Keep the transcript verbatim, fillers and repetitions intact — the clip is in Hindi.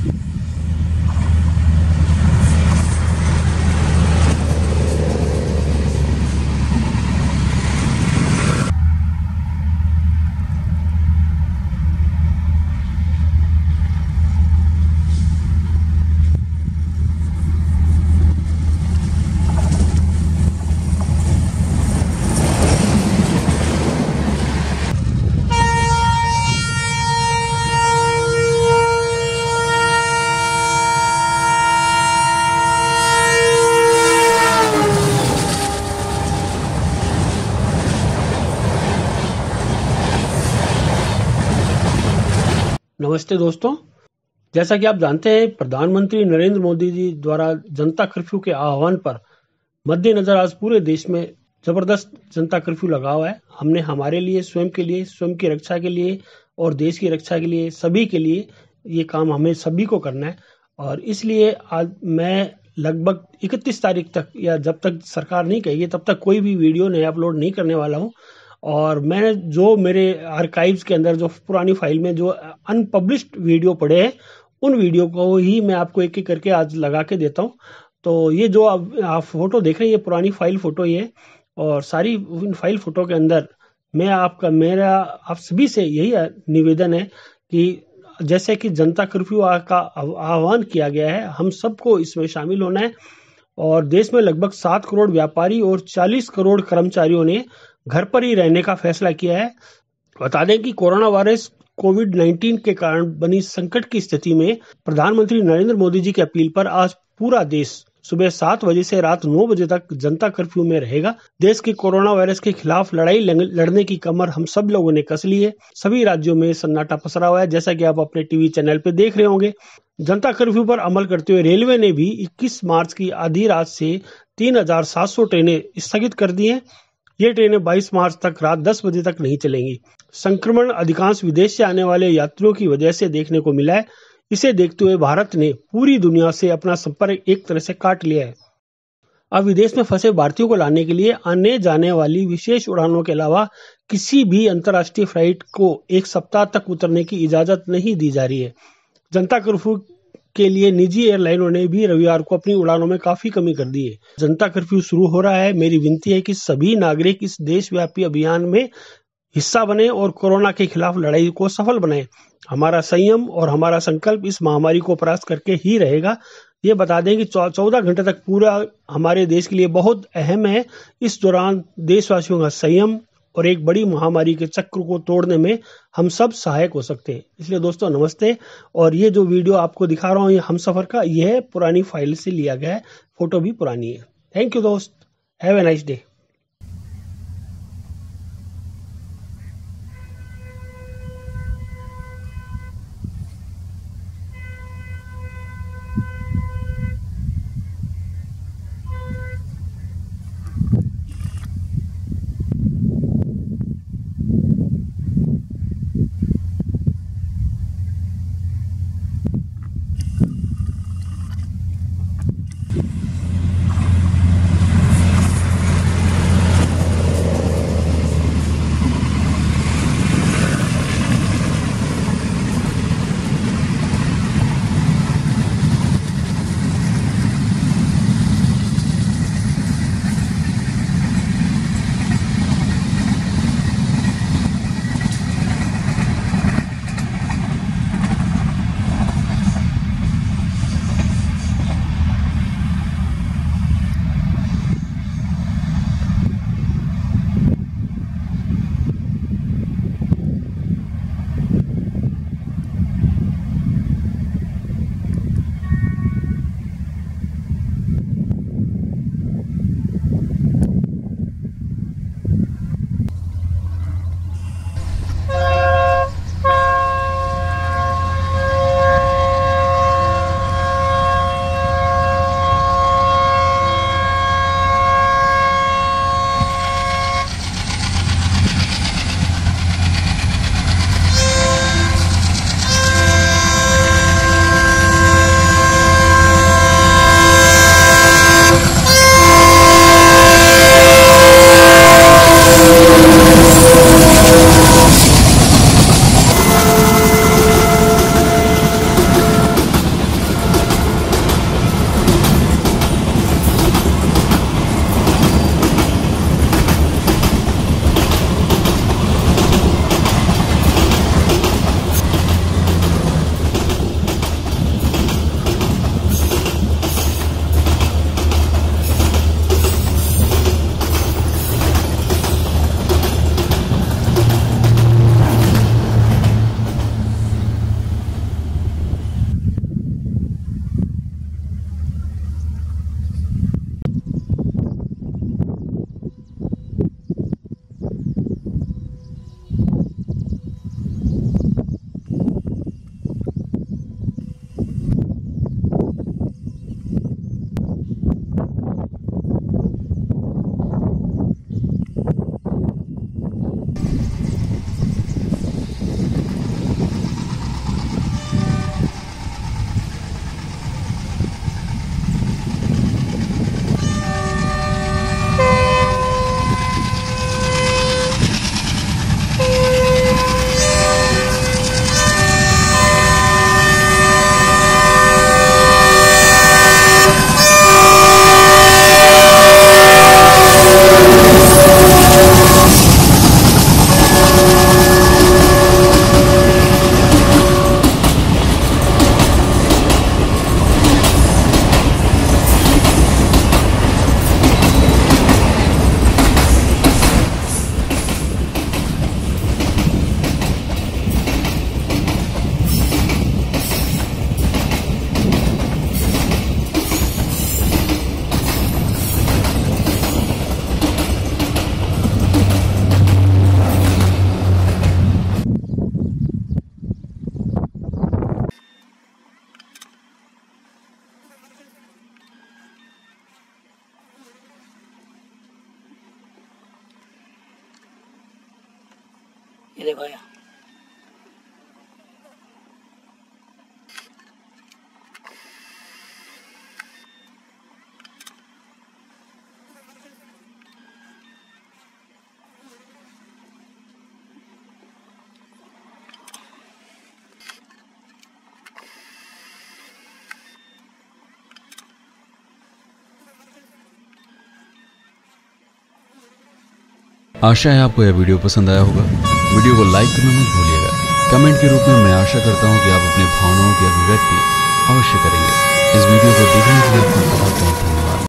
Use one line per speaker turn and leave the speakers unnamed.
नमस्ते दोस्तों, जैसा कि आप जानते हैं, प्रधानमंत्री नरेंद्र मोदी जी द्वारा जनता कर्फ्यू के आह्वान पर मद्देनजर आज पूरे देश में जबरदस्त जनता कर्फ्यू लगा हुआ है। हमने हमारे लिए, स्वयं के लिए, स्वयं की रक्षा के लिए और देश की रक्षा के लिए, सभी के लिए ये काम हमें सभी को करना है। और इसलिए आज मैं लगभग इकतीस तारीख तक, या जब तक सरकार नहीं कहेगी तब तक, कोई भी वीडियो नहीं अपलोड नहीं करने वाला हूँ। और मैंने जो मेरे आर्काइव्स के अंदर, जो पुरानी फाइल में जो अनपब्लिश्ड वीडियो पड़े हैं, उन वीडियो को ही मैं आपको एक एक करके आज लगा के देता हूँ। तो ये जो आप, आप फोटो देख रहे हैं, ये पुरानी फाइल फोटो ही है। और सारी इन फाइल फोटो के अंदर मैं आपका मेरा आप सभी से यही निवेदन है कि जैसे कि जनता कर्फ्यू का आह्वान किया गया है, हम सबको इसमें शामिल होना है। और देश में लगभग सात करोड़ व्यापारी और चालीस करोड़ कर्मचारियों ने घर पर ही रहने का फैसला किया है। बता दें कि कोरोना वायरस कोविड नाइन्टीन के कारण बनी संकट की स्थिति में प्रधानमंत्री नरेंद्र मोदी जी की अपील पर आज पूरा देश सुबह सात बजे से रात नौ बजे तक जनता कर्फ्यू में रहेगा। देश की कोरोना वायरस के खिलाफ लड़ाई लड़ने की कमर हम सब लोगों ने कस ली है। सभी राज्यों में सन्नाटा पसरा हुआ है, जैसा कि आप अपने टीवी चैनल पे देख रहे होंगे। जनता कर्फ्यू पर अमल करते हुए रेलवे ने भी इक्कीस मार्च की आधी रात से तीन हजार सात सौ ट्रेनें स्थगित कर दी हैं। ये ट्रेनें बाईस मार्च तक रात दस बजे तक नहीं चलेंगी। संक्रमण अधिकांश विदेश से आने वाले यात्रियों की वजह से देखने को मिला है। इसे देखते हुए भारत ने पूरी दुनिया से अपना संपर्क एक तरह से काट लिया है। अब विदेश में फंसे भारतीयों को लाने के लिए आने जाने वाली विशेष उड़ानों के अलावा किसी भी अंतर्राष्ट्रीय फ्लाइट को एक सप्ताह तक उतरने की इजाजत नहीं दी जा रही है। जनता कर्फ्यू के लिए निजी एयरलाइनों ने भी रविवार को अपनी उड़ानों में काफी कमी कर दी है। जनता कर्फ्यू शुरू हो रहा है। मेरी विनती है कि सभी नागरिक इस देशव्यापी अभियान में हिस्सा बने और कोरोना के खिलाफ लड़ाई को सफल बनाएं। हमारा संयम और हमारा संकल्प इस महामारी को परास्त करके ही रहेगा। ये बता दें कि चौदह घंटे तक पूरा हमारे देश के लिए बहुत अहम है। इस दौरान देशवासियों का संयम और एक बड़ी महामारी के चक्र को तोड़ने में हम सब सहायक हो सकते हैं। इसलिए दोस्तों नमस्ते। और ये जो वीडियो आपको दिखा रहा हूँ, ये हम सफर का, यह पुरानी फाइल से लिया गया है। फोटो भी पुरानी है। थैंक यू दोस्त, हैव ए नाइस डे।
ये देखो यार,
आशा है आपको यह वीडियो पसंद आया होगा। वीडियो को लाइक करना मत भूलिएगा। कमेंट के रूप में मैं आशा करता हूं कि आप अपनी भावनाओं की अभिव्यक्ति अवश्य करेंगे। इस वीडियो को देखने के लिए आपका बहुत बहुत धन्यवाद।